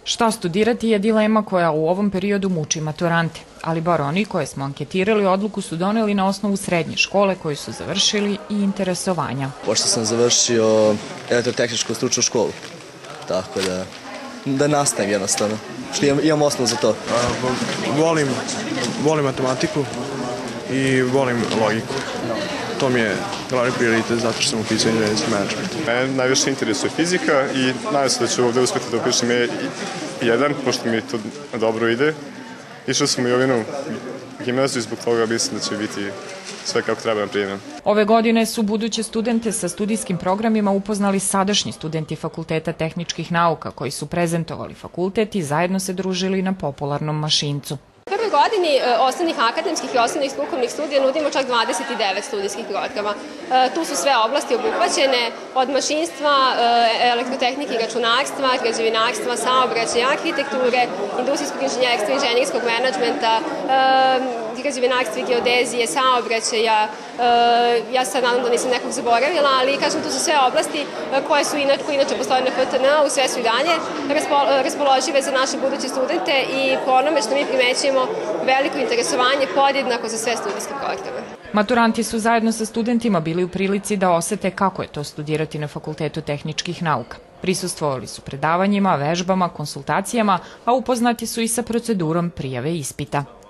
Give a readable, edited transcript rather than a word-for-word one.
Šta studirati je dilema koja u ovom periodu muči maturante, ali bar oni koje smo anketirali odluku su doneli na osnovu srednje škole koju su završili i interesovanja. Pošto sam završio elektrotehničku stručnu školu, tako da nastavim jednostavno, što imam osnovu za to. Volim matematiku i volim logiku. To mi je glavni prioritet zato što sam upisao inženjerski menadžment. Mene najviše interesuje fizika i nadam se da ću ovde uspeti da upišem jedan, pošto mi to dobro ide. Išao sam u Jovinu gimnaziju i zbog toga mislim da će biti sve kako treba na prijemnom. Ove godine su buduće studente sa studijskim programima upoznali sadašnji studenti Fakulteta tehničkih nauka koji su prezentovali fakultet i zajedno se družili na popularnom mašincu. U prvoj godini osnovnih akademskih i osnovnih strukovnih studija nudimo čak 29 studijskih programa. Tu su sve oblasti obuhvaćene, od mašinstva, elektrotehnike i računarstva, građevinarstva, saobraćaja, arhitekture, industrijskog inženjerstva, inženjerskog menadžmenta, građevinarstva i geodezije, saobraćaja. Ja sad nadam da nisam nekog zaboravila, ali kažem, tu su sve oblasti koje inače postoje na FTN-u, sve su i dalje raspoložive za naše buduće studente i po onome što mi primećujemo veliko interesovanje podjednako za sve studijske programe. Maturanti su zajedno sa studentima bili u prilici da osete kako je to studirati na Fakultetu tehničkih nauka. Prisustvovali su predavanjima, vežbama, konsultacijama, a upoznati su i sa procedurom prijave ispita.